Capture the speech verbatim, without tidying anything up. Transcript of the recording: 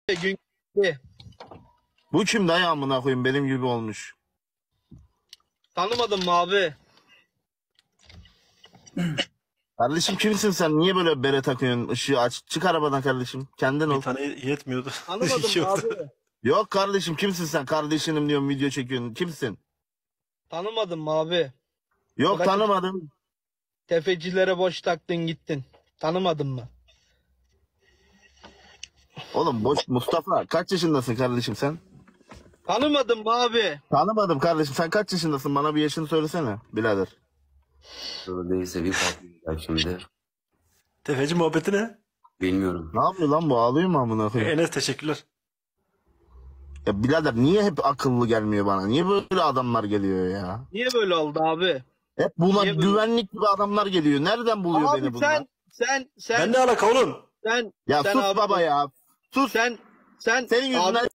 Gün gitti. Bu kim dayı amına koyayım, benim gibi olmuş. Tanımadın mı abi? Kardeşim kimsin sen? Niye böyle bere takıyorsun? Işığı aç. Çık arabadan kardeşim. Kendin Bir ol. tane yetmiyordu. Tanımadın mı Yoktu. abi? Yok kardeşim, kimsin sen? Kardeşinim diyorum, video çekiyorsun. Kimsin? Tanımadın mı abi? Yok Bırak- tanımadım. Tefecilere boş taktın gittin. Tanımadın mı? Oğlum boş Mustafa, kaç yaşındasın kardeşim sen? Tanımadın mı abi? Tanımadım kardeşim. Sen kaç yaşındasın? Bana bir yaşını söylesene birader. Öyleyse bir patlayacak şimdi. Tefeci muhabbeti ne? Bilmiyorum. Ne yapıyor lan bu? Ağlıyor mu amına koyayım? Enes teşekkürler. Ya birader, niye hep akıllı gelmiyor bana? Niye böyle adamlar geliyor ya? Niye böyle oldu abi? Hep buna Niye böyle- güvenlik gibi adamlar geliyor. Nereden buluyor Abi beni bunlar? sen sen sen Ben ne alaka oğlum? sen Ya sen sus abi- baba ya. Sus. Sen sen Senin yüzünden abi-